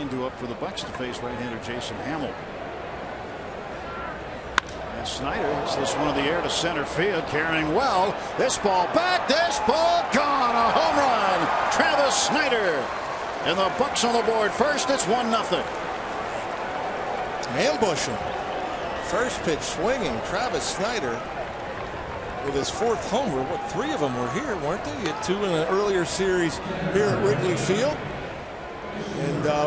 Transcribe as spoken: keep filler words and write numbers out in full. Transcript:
window up for the Bucks to face right-hander Jason Hamill. And Snider hits this one in the air to center field, carrying well. This ball back, this ball gone. A home run. Travis Snider. And the Bucks on the board first. It's one nothing. Ambush him. First pitch swinging. Travis Snider with his fourth homer. What, three of them were here, weren't they? He had two in an earlier series here at Wrigley Field. And uh